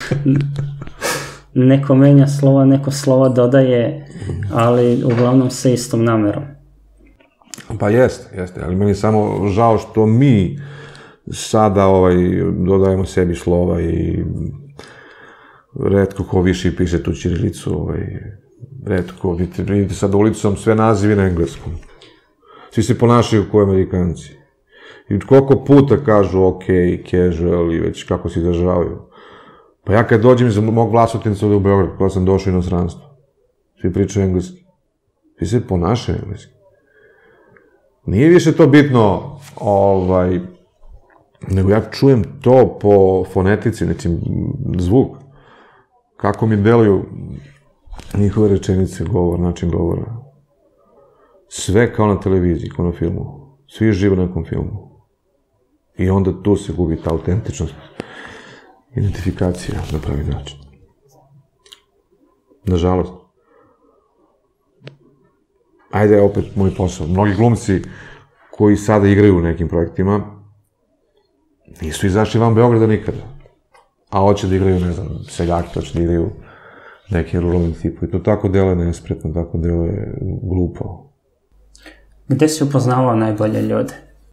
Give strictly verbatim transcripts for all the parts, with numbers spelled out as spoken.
Neko menja slova, neko slova dodaje, ali uglavnom sa istom namerom. Pa jeste, jeste, ali meni je samo žao što mi sada ovaj, dodajemo sebi slova i retko ko više piše tu ćirilicu, ovaj, retko, vidite, vidite sad ulicom sve nazivi na engleskom. Svi se ponašaju kao Amerikanci. I koliko puta kažu ok, casual i već kako se izražavaju. Pa ja kad dođem iz mog Vlasotinca ovdje u Beograd, kada sam došao u inostranstvo, svi pričaju engleski. Svi se ponašaju engleski. Nije više to bitno, ovaj, nego ja čujem to po fonetici, znači zvuk. Kako mi deluju njihove rečenice, govor, način govora. Sve kao na televiziji, kao na filmu. Svi žive na nekom filmu. I onda tu se gubi ta autentičnost, identifikacija na pravi način. Nažalost. Ajde, opet moj posao. Mnogi glumci koji sada igraju u nekim projektima nisu izašli van Beograda nikada. A hoće da igraju, ne znam, seljaki, hoće da igraju neki ruralni tipu. I to tako deluje nespretno, tako deluje glupo. Gde si upoznavao najbolje ljude?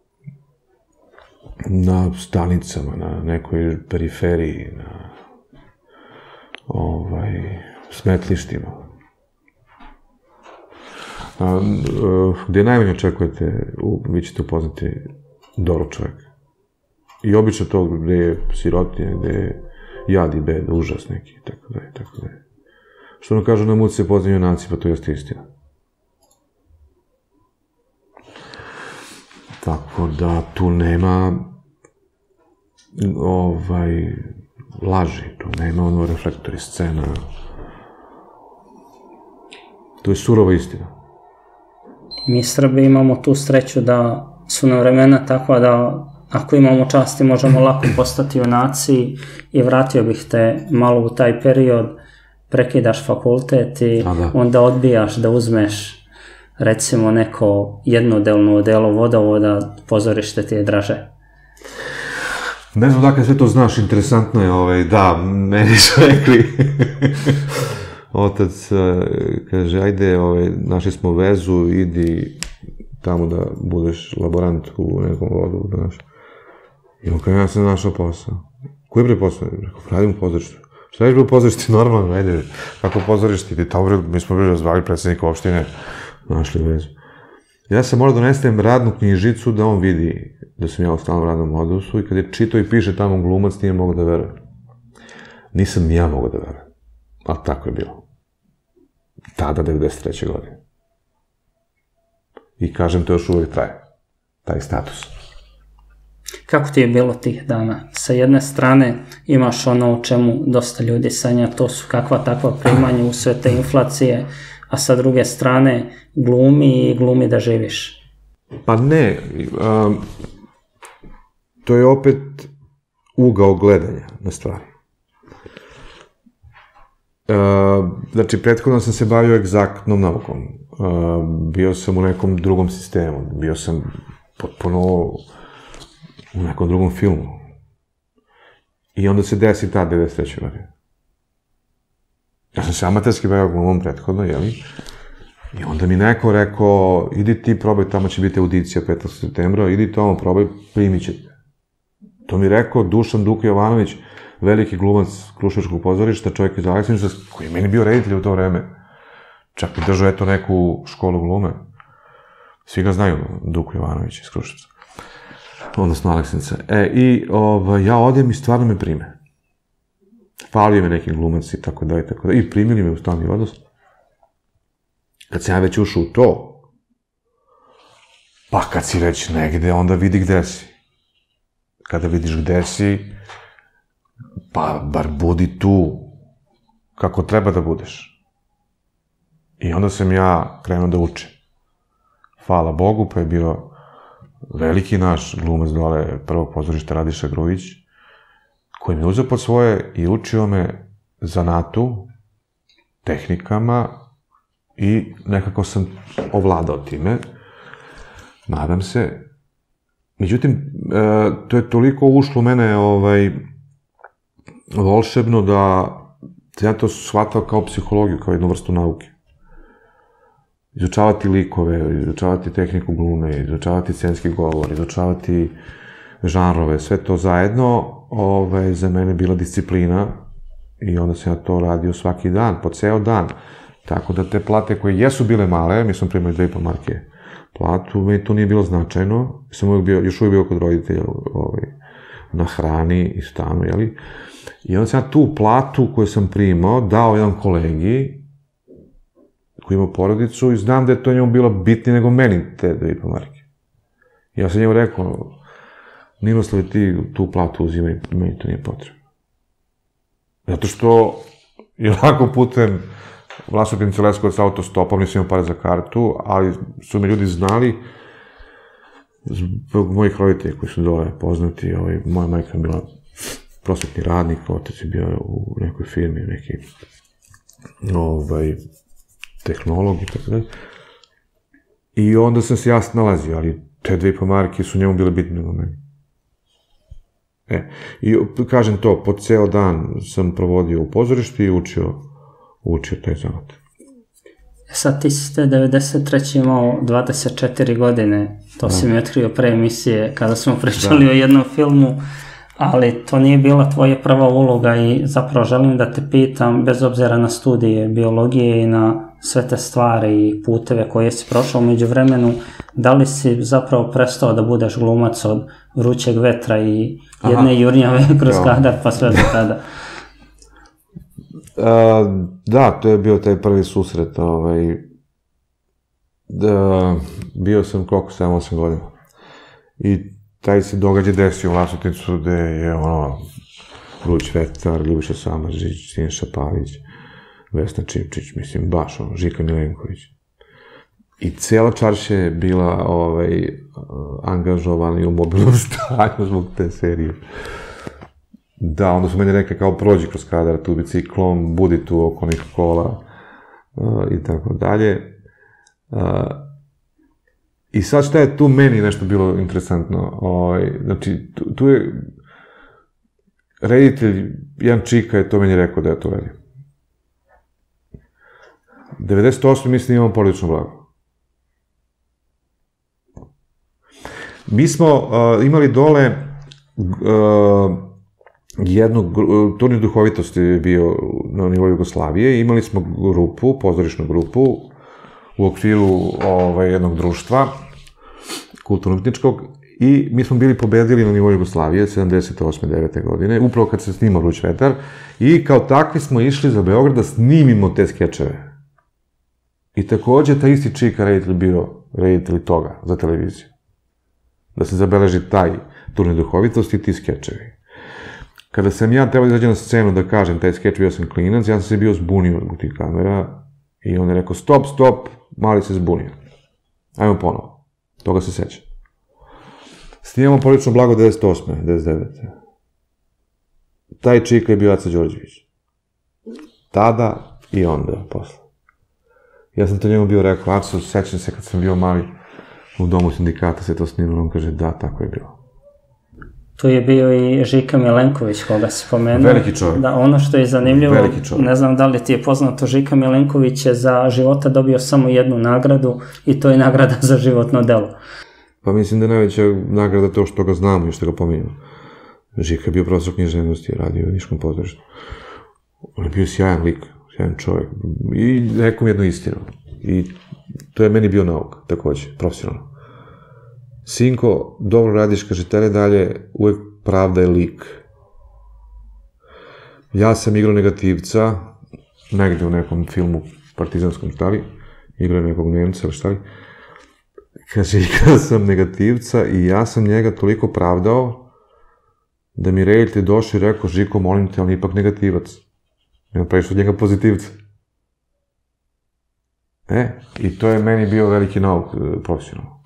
Na stanicama, na nekoj periferiji, na ovaj, smetlištima. A, gde najmanje očekujete, vi ćete upoznati doručak. I obično to gde je sirotinja, gde je jad i bed, užas neki, tako da je, tako da je. Što ono kažu, na muci se poznaju junaci, pa to jeste istina. Tako da tu nema ovaj, laži, tu nema ono reflektori, scena. To je surova istina. Mi Srbi imamo tu sreću da su nam vremena takva da ako imamo časti možemo lako postati junaci i vratio bih te malo u taj period, prekidaš fakultet i onda odbijaš da uzmeš recimo neko jednodelno odelo vodovoda, pozorište ti je draže. Ne znam dakle sve to znaš, interesantno je, ovaj, da, meni su rekli, otac kaže, ajde, ovaj, našli smo vezu, idi tamo da budeš laborant u nekom vodu, znaš. I on kada ja sam našao posao. Koji bre posao? Rekao, radim u pozorištu. Šta ješ bre u pozorištu? Normalno, ajde, kako pozorišti? Ti tamo, mi smo bre razvali predsjednika opštine, našli vezu. Ja sam morao donesem radnu knjižicu da on vidi da sam ja u stalnom radnom odnosu i kad je čitao i piše tamo glumac, nije mogo da veruje. Nisam ja mogo da veruje. Ali tako je bilo. Tada, devedeset treće godine. I kažem, to još uvijek traje. Taj status. Kako ti je bilo tih dana? Sa jedne strane imaš ono o čemu dosta ljudi sanja, to su kakva takva primanja u sve te inflacije, a sa druge strane glumi i glumi da živiš. Pa ne, um, to je opet ugao gledanja na stvari. Uh, znači, prethodno sam se bavio egzaktnom naukom. Uh, bio sam u nekom drugom sistemu, bio sam potpuno u nekom drugom filmu. I onda se desi ta devedeset treće godine. Ja sam se amaterski bavio glumom prethodno, jeli? I onda mi neko rekao, idi ti probaj, tamo će biti audicija petog septembra, idi tamo probaj, primit ćete. To mi rekao Dušan Duka Jovanović, veliki glumac Kruševačkog pozorišta, čovjek iz Aleksinca, koji je meni bio reditelj u to vreme. Čak mi držao eto neku školu glume. Svi ga znaju, Duka Jovanović iz Kruševca. Odnosno Aleksinca. E, i ovaj, ja odem i stvarno me prime. Falio me neki glumac i tako da i tako da. I primili me u stalni odnos. Kad sam ja već ušao u to, pa kad si već negde, onda vidi gde si. Kada vidiš gde si, pa bar budi tu kako treba da budeš. I onda sam ja krenuo da učim. Hvala Bogu, pa je bio veliki naš glumac dole prvog pozorišta Radiša Grujić, koji me uzeo pod svoje i učio me zanatu, tehnikama i nekako sam ovladao time. Nadam se. Međutim, to je toliko ušlo u mene, ovaj, volšebno da ja to shvatao kao psihologiju, kao jednu vrstu nauke. Izučavati likove, izučavati tehniku glume, izučavati scenski govor, izučavati žanrove, sve to zajedno, ovaj, za mene bila disciplina i onda sam ja to radio svaki dan, po ceo dan. Tako da te plate koje jesu bile male, mi smo primali dve i po marke platu, meni to nije bilo značajno, sam uvijek bio, još uvijek bio kod roditelja ovaj, na hrani i stanu, jeli? I onda sam ja tu platu koju sam primao dao jedan kolegi koji ima porodicu i znam da je to njemu bilo bitnije nego meni te dve i po marke. Ja sam njemu rekao, Ninoslave, ti tu platu uzimaj, meni to nije potrebno. Zato što je lako putem Vlasotince Leskovac autostopom, nisam imao pare za kartu, ali su me ljudi znali zbog mojih roditelja koji su dole poznati. Ovaj, moja majka je bila prosvetni radnik, otac je bio u nekoj firmi, neki ovaj, tehnolog i tako dalje. I onda sam se ja snalazio, ali te dve i po marke su njemu bile bitne nego meni. E, i kažem to, po ceo dan sam provodio u pozorištu i učio, učio taj zanat. Sad ti si te devedeset treće imao dvadeset četiri godine, to da. Si mi otkrio pre emisije kada smo pričali da. O jednom filmu, ali to nije bila tvoja prva uloga i zapravo želim da te pitam, bez obzira na studije biologije i na sve te stvari i puteve koje si prošao među vremenu, da li si zapravo prestao da budeš glumac od Vrućeg vetra i jedne Aha. jurnjave kroz ja. Kadar pa sve do tada? Uh, da, to je bio taj prvi susret, ovaj, da, bio sam koliko, sedam osam godina. I taj se događaj desio u Vlasotincu gde je ono, Vruć vetar, Ljubiša Samardžić, Siniša Pavić, Vesna Čipčić, mislim, baš ono, Žika Milenković. I cela čaršija je bila ovaj, angažovana i u mobilnom stanju zbog te serije. Da, onda su meni rekli kao prođi kroz kadar tu biciklom, budi tu oko onih kola uh, i tako dalje. Uh, I sad šta je tu meni nešto bilo interesantno? Ovaj, znači, tu, tu je reditelj, jedan čika je to meni rekao da ja to radim. devedeset osme mislim imamo porodično blago. Mi smo uh, imali dole uh, jednu, turnir duhovitosti je bio na nivou Jugoslavije, imali smo grupu, pozorišnu grupu, u okviru ovaj, jednog društva, kulturno-umetničkog, i mi smo bili pobedili na nivou Jugoslavije, sedamdeset osme devete godine, upravo kad se snima Vruć vetar, i kao takvi smo išli za Beograd da snimimo te skečeve. I takođe, ta isti čika reditelj bio reditelj toga za televiziju. Da se zabeleži taj turnir duhovitosti i ti skečevi. Kada sam ja trebao da izađem na scenu da kažem taj skeč, bio sam klinac, ja sam se bio zbunio od tih kamera i on je rekao stop, stop, mali se zbunio. Ajmo ponovo. Toga se sećam. Snimamo porodično blago devedeset osme, devedeset devete. Taj čika je bio Aca Đorđević. Tada i onda, posle. Ja sam to njemu bio rekao, Aco, sećam se kad sam bio mali u domu sindikata, se to snimalo, on kaže da, tako je bilo. Tu je bio i Žika Milenković, koga si pomenuo. Veliki čovjek. Da, ono što je zanimljivo, ne znam da li ti je poznato, Žika Milenković je za života dobio samo jednu nagradu i to je nagrada za životno delo. Pa mislim da je najveća nagrada to što ga znamo i što ga pominjamo. Žika je bio profesor književnosti, radio u Niškom pozorištu. On je bio sjajan lik, sjajan čovjek. I rekao mi jednu istinu. I to je meni bio nauk, takođe, profesionalno. Sinko, dobro radiš, kaže, tele dalje, uvek pravda je lik. Ja sam igrao negativca, negde u nekom filmu partizanskom, šta li, igrao nekog Nemca, ali šta li. Kaže, igrao sam negativca i ja sam njega toliko pravdao da mi reditelj došao i rekao, Žiko, molim te, ali ipak negativac. Ja praviš od njega pozitivca. E, i to je meni bio veliki nauk profesionalno.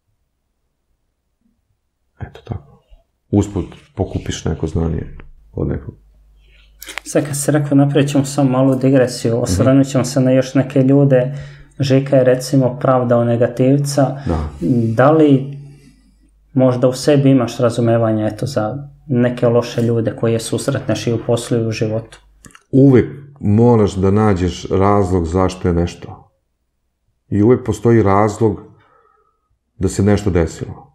Eto tako. Usput pokupiš neko znanje od nekog. Sad kad se rekao, napravit ćemo samo malu digresiju, osvrnut ćemo se na još neke ljude. Žika je recimo pravdao negativca. Da. Da li možda u sebi imaš razumevanja eto za neke loše ljude koje susretneš i u poslu i u životu? Uvek moraš da nađeš razlog zašto je nešto. I uvek postoji razlog da se nešto desilo.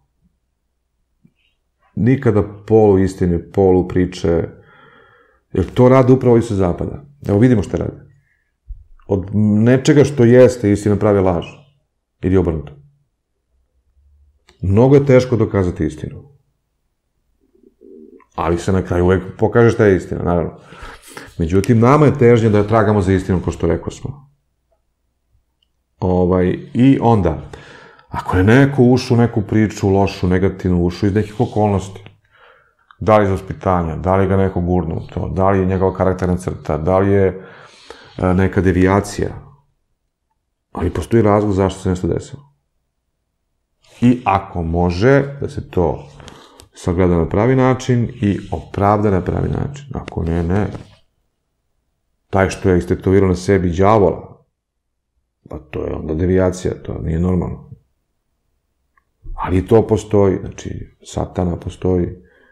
Nikada polu istine, polu priče, jer to rade upravo i sa zapada. Evo vidimo što rade. Od nečega što jeste istina pravi laž. Ili obrnuto. Mnogo je teško dokazati istinu. Ali se na kraju uvek pokaže šta je istina, naravno. Međutim, nama je težnje da tragamo za istinom, ko što rekao smo. Ovaj, i onda, ako je neko ušao u neku priču, lošu, negativnu, ušao iz nekih okolnosti, da li iz ospitanja, da li ga neko gurnu to, da li je njegova karakterna crta, da li je a, neka devijacija, ali postoji razlog zašto se nešto desilo. I ako može da se to sagleda na pravi način i opravda na pravi način, ako ne, ne. Taj što je istetovirao na sebi đavola, pa to je onda devijacija, to nije normalno. Ali to postoji, znači, satana postoji,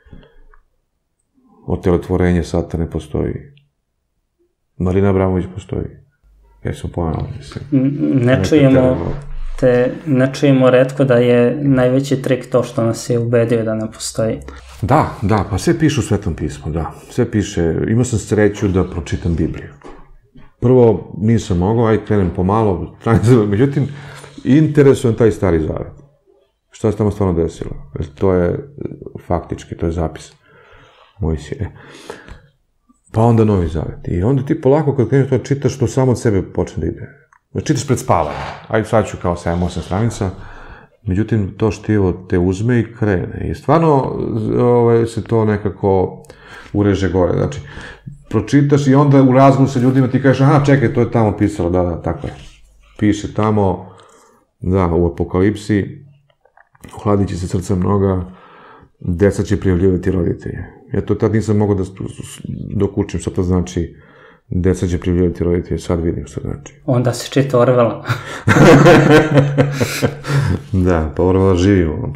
otelotvorenje satane postoji, Marina Abramović postoji. Ja sam pomenula, mislim. Ne čujemo, te, ne čujemo retko da je najveći trik to što nas je ubedio da ne postoji. Da, da, pa sve piše u Svetom pismu, da. Sve piše, imao sam sreću da pročitam Bibliju. Prvo, nisam mogao, aj krenem pomalo, međutim, interesujem taj Stari Zavet. Šta se tamo stvarno desilo? To je faktički, to je zapis Mojsije. Pa onda Novi Zavet. I onda ti polako kad kreneš to čitaš, to samo od sebe počne da ide. Čitaš pred spavanje. Ajde sad ću kao sedam osam stranica, međutim, to štivo te uzme i krene. I stvarno ovaj, se to nekako ureže gore. Znači, pročitaš i onda u razgovoru sa ljudima ti kažeš, aha, čekaj, to je tamo pisalo, da, da, tako je. Piše tamo, da, u Apokalipsi, ohladit će se srca mnoga, deca će prijavljivati roditelje. Ja to tad nisam mogao da dok učim što to znači deca će prijavljivati roditelje, sad vidim što znači. Onda se čita Orwella. Da, pa Orwella živimo.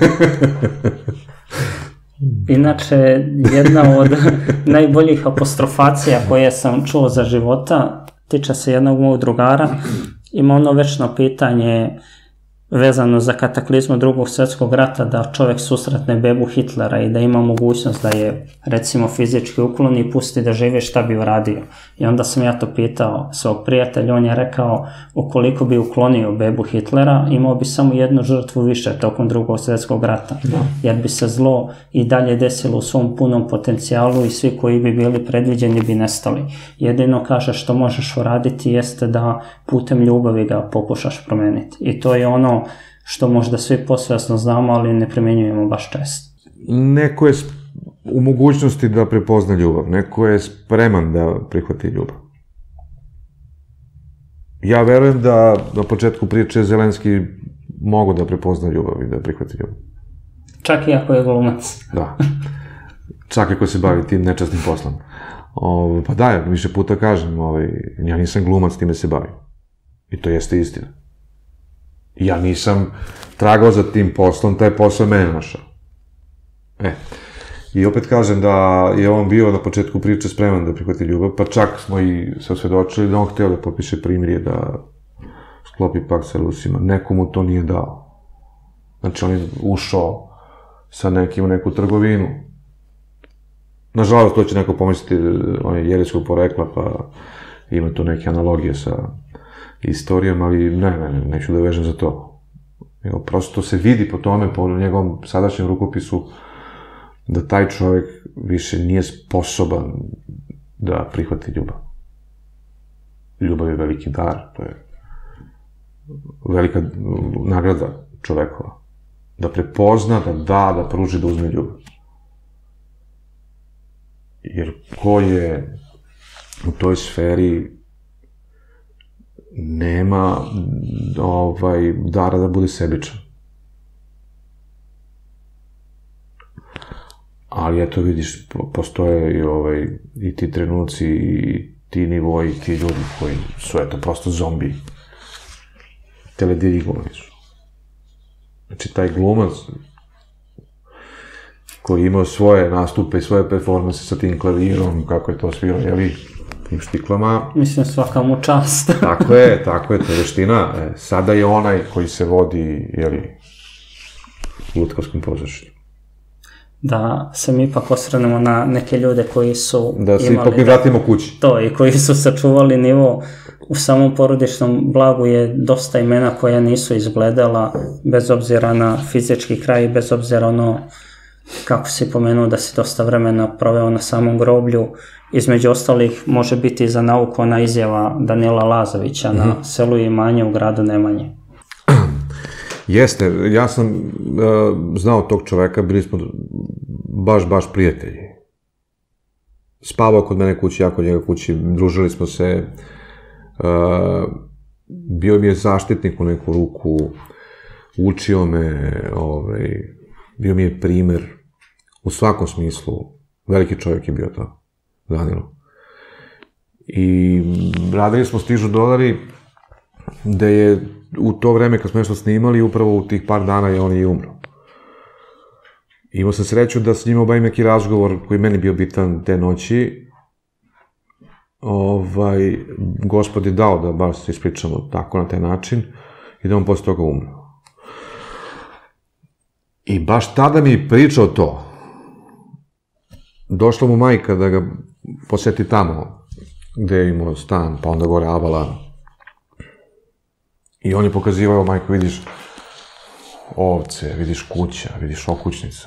Inače, jedna od najboljih apostrofacija koje sam čuo za života tiče se jednog mog drugara. Ima ono večno pitanje vezano za kataklizmu drugog svjetskog rata, da čovjek susretne bebu Hitlera i da ima mogućnost da je, recimo, fizički ukloni i pusti da živi, šta bi uradio. I onda sam ja to pitao svog prijatelja, on je rekao, ukoliko bi uklonio bebu Hitlera, imao bi samo jednu žrtvu više tokom drugog svjetskog rata, jer bi se zlo i dalje desilo u svom punom potencijalu i svi koji bi bili predviđeni bi nestali. Jedino, kaže, što možeš uraditi jeste da putem ljubavi ga pokušaš promeniti. I to je ono što možda svi posvjesno znamo, ali ne primjenjujemo baš često. Neko je u mogućnosti da prepozna ljubav, neko je spreman da prihvati ljubav. Ja verujem da na početku priče Zelenski mogu da prepozna ljubav i da prihvati ljubav. Čak i ako je glumac. Da. Čak i ako se bavi tim nečasnim poslom. O, pa da, ja više puta kažem, ovaj, ja nisam glumac, time se bavim. I to jeste istina. Ja nisam tragao za tim poslom, taj posao mene našao. E, i opet kažem da je on bio na početku priče spreman da prihvati ljubav, pa čak smo i se osvedočili da on hteo da potpiše primirje, da sklopi pakt sa Rusima. Nekomu to nije dao. Znači, on je ušao sa nekim u neku trgovinu. Nažalost, to će neko pomisliti, on je jerijskog porekla, pa ima tu neke analogije sa istorijom, ali ne, ne, ne, neću da vežem za to. Evo, prosto se vidi po tome, po njegovom sadašnjem rukopisu, da taj čovjek više nije sposoban da prihvati ljubav. Ljubav je veliki dar, to je velika nagrada čovekova. Da prepozna, da da, da pruži, da uzme ljubav. Jer ko je u toj sferi nema ovaj, dara da bude sebičan. Ali eto vidiš, postoje i, ovaj, i ti trenuci i ti nivoji, ti ljudi koji su eto prosto zombi. Teledirigovani su. Znači taj glumac, koji je imao svoje nastupe i svoje performanse sa tim klavirom, kako je to svirao, jeli, tim štiklama. Mislim, svaka mu čast. Tako je, tako je, to je veština. E, sada je onaj koji se vodi, jeli, lutkarskom pozorištu. Da se mi ipak osvrnemo na neke ljude koji su da se imali... ipak mi vratimo kući. To, i koji su sačuvali nivo. U samom porodičnom blagu je dosta imena koja nisu izgledala, bez obzira na fizički kraj, bez obzira ono, kako si pomenuo da si dosta vremena proveo na samom groblju. Između ostalih može biti za nauku ona izjava Danila Lazovića mm-hmm. na selu i imanje u gradu Nemanje. Jeste, ja sam uh, znao tog čoveka, bili smo baš, baš prijatelji. Spavao kod mene kući, ja kod njega kući, družili smo se, uh, bio mi je zaštitnik u neku ruku, učio me, ovaj, bio mi je primer, u svakom smislu, veliki čovjek je bio to, Danilo. I radili smo Stižu dolari, da je u to vreme kad smo nešto snimali, upravo u tih par dana je on i umro. Imao sam sreću da s njim obavim neki razgovor koji meni bio bitan te noći. Ovaj, Gospod je dao da baš se ispričamo tako na taj način i da on posle toga umro. I baš tada mi je pričao to. Došla mu majka da ga poseti tamo, gde je imao stan, pa onda gore Avala. I on je pokazivao, majko, vidiš ovce, vidiš kuća, vidiš okućnica.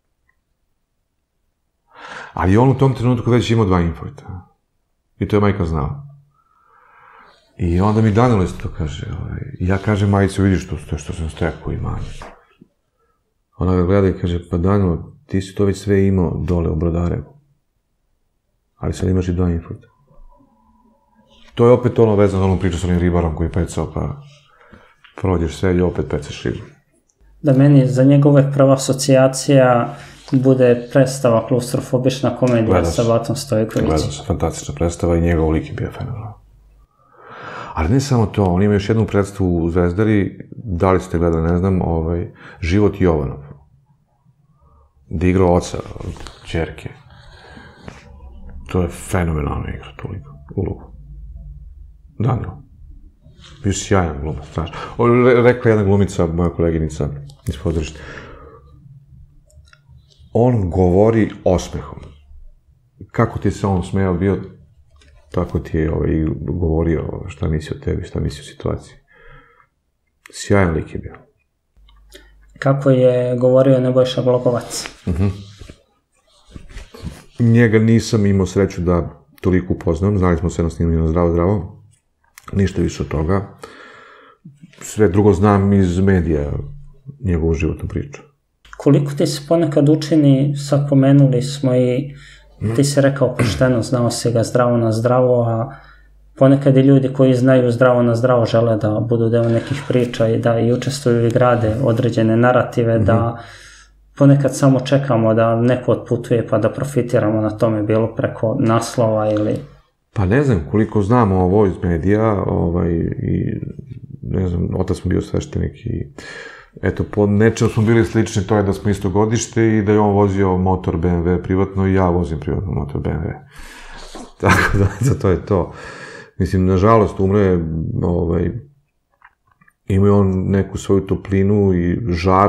Ali on u tom trenutku već imao dva infarkta. I to je majka znala. I onda mi Danilo isto to kaže. Ja kažem majicu, vidiš to što sam stekao imanje. Ona ga gleda i kaže, pa Danilo, ti si to već sve imao dole u Brodarevu. Ali sad imaš i dva infarkta. To je opet ono vezano, ono priča s onim ribarom koji pecao, pa prođeš sve i opet peceš ribu. Da meni za njegove prva asocijacija bude predstava klaustrofobična komedija Gledam, sa Batom Stojkovićem. Gledam se, fantastična predstava i njegov lik je bio fenomenalan. Ali ne samo to, on ima još jednu predstavu u Zvezdari, da li ste gledali, ne znam, ovaj, Život Jovanov. Da igrao oca, ćerke. To je fenomenalno igra, tu ulogu. Danilo. Bio sjajan glumac, strašno. Rekla jedna glumica, moja koleginica iz pozorišta. On govori osmehom. Kako ti se on smejao bio, tako ti je ovaj, govorio šta misli o tebi, šta misli o situaciji. Sjajan lik je bio. Kako je govorio Nebojša Glogovac? Uh-huh. Njega nisam imao sreću da toliko upoznam, znali smo se na snimanju na Zdravo, zdravo. Ništa više od toga. Sve drugo znam iz medija, njegovu životnu priču. Koliko ti se ponekad učini, sad pomenuli smo i ti si rekao pošteno, znao si ga zdravo na zdravo, a ponekad i ljudi koji znaju zdravo na zdravo žele da budu deo nekih priča i da i učestvuju i grade određene narative, mm-hmm. da ponekad samo čekamo da neko otputuje pa da profitiramo na tome, bilo preko naslova ili... Pa ne znam, koliko znamo ovo iz medija, ovaj, i ne znam, otac mi bio sveštenik i eto, po nečem smo bili slični, to je da smo isto godište i da je on vozio motor be em ve privatno i ja vozim privatno motor be em ve. Tako da, to je to. Mislim, nažalost, umre je, ovaj, ima je on neku svoju toplinu i žar.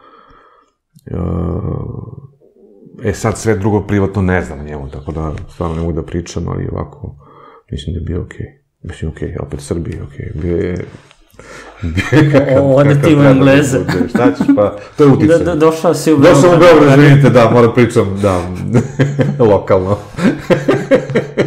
E sad sve drugo privatno ne znam njemu, tako da stvarno ne mogu da pričam, ali ovako mislim da je bio okej. Okay. Mislim, okej, okay, opet Srbiji, okej. Okay. Bio je... Ode ti u Engleze. Šta ćeš, pa to je uticaj. Došao si u Beograd. Došao u Beograd, vidite, da, moram pričam, da, lokalno.